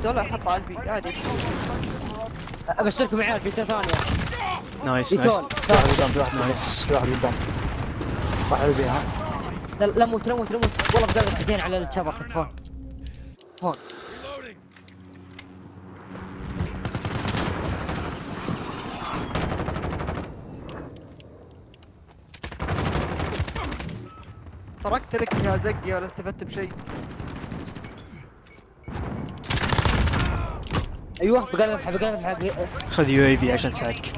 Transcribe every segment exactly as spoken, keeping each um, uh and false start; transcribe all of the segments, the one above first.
فيتو لا حط على البي عادي. ابشركم عيال فيتو ثانية. نايس نايس. في واحد قدام، في واحد نايس، في واحد قدام. واحد البي ها. لا لا موت لا موت لا موت والله بدأت حزين على الشبكة. تفون تفون تركت لك يا زقي ولا استفدت بشيء. ايوه بقى نذبحه بقى نذبحه. خذ يو اي في عشان تساعدك.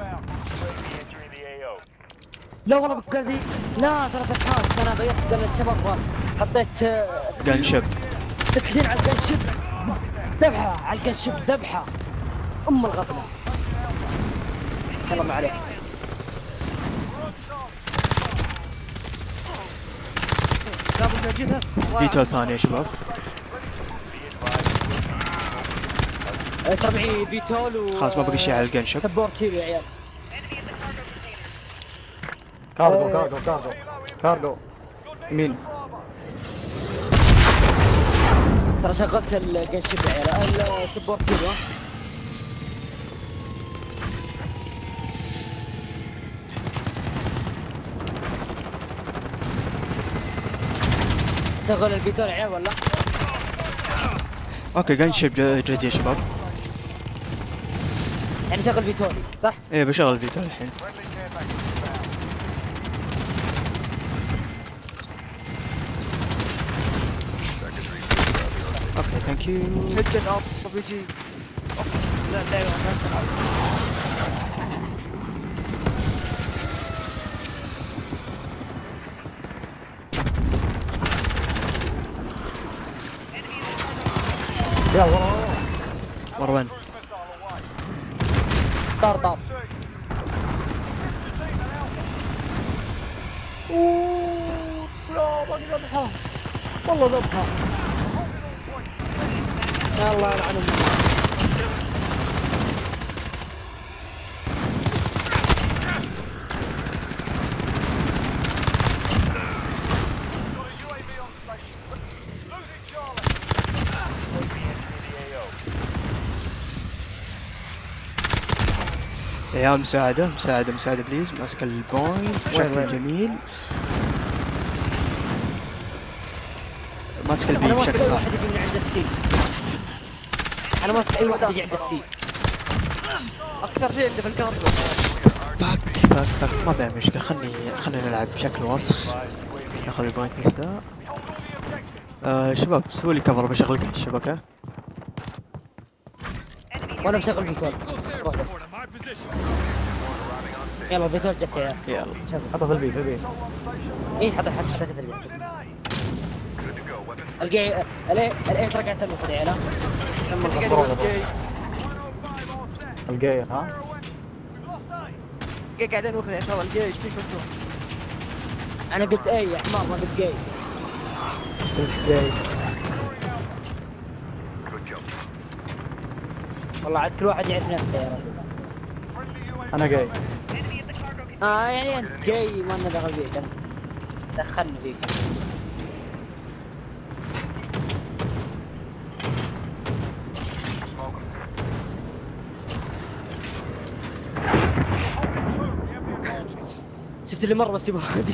لا والله بقى ذي لا ترى فتحات انا غيرت قلة شباب حطيت جان شب تحزين على القنشب ذبحه على القنشب ذبحه ام الغفله. يلا ما عليك. فيتو ثانية يا شباب. ترى معي فيتول و خلاص ما بقي شيء على الجنشب. سبورت شيل يا عيال. كارغو كارغو كارغو كارغو يمين. ترى شغلت الجنشب يا عيال السبورت شيل. شغل الفيتول يا عيال ولا؟ اوكي جنشب جديد يا شباب. يعني شغل فيتولي صح؟ ايه بشغل فيتو الحين. اوكي ثانك يو. هجن ار بي جي. لا لا يا ورا مروان طار طار. اوه لا باقي ذبحه والله ذبحه. يا الله يلعن امك. يا عيال مساعدة مساعدة مساعدة بليز. ماسك البوينت بشكل جميل. ماسك البي بشكل صح. واحد يجي عند السي. انا ماسك اي واحد يجي عند السي. اكثر شيء اللي في الكارتو. فك فك فك ما فيها مشكلة. خلني خلينا نلعب بشكل وسخ. ناخذ البوينت بس ده. آه شباب سووا لي كفر بشغل الشبكة. وانا بشغل فيتول. يلا فيتول جت يا عيال. يلا حطها في البي في البي. اي حطها حطها حطها في البيت. الجاي الاي الاي ترى قاعد تنط يا عيال. الجاي ها. قاعدين نوخذ يا شباب الجيش فيك انتم. انا قلت اي يا حمار ما قلت جاي. الجاي والله عاد كل واحد يعرف نفسه يا رجل. انا جاي. اه يعني انت جاي ما لنا دخل فيك. دخلنا فيك. شفت اللي مره بس يبغى هادي.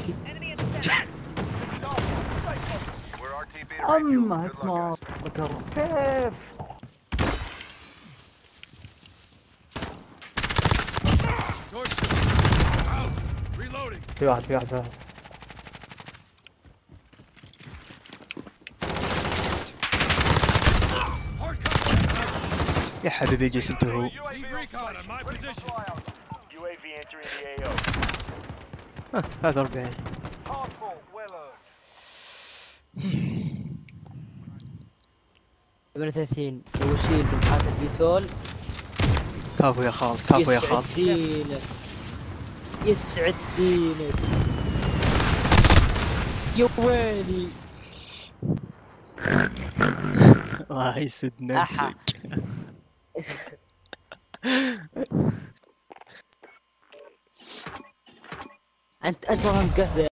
اما اسمع بكره كيف. في واحد في واحد في واحد. يا حبيبي جيس انت هو. ها هذا أربعين. ثمانية وثلاثين وشيل بمحاط البيتول. كافو يا خال كافو يا خال. يسعد دينك يسعد دينك يا ويلي. الله يسد نفسك. انت انت ما فهمت قصدي.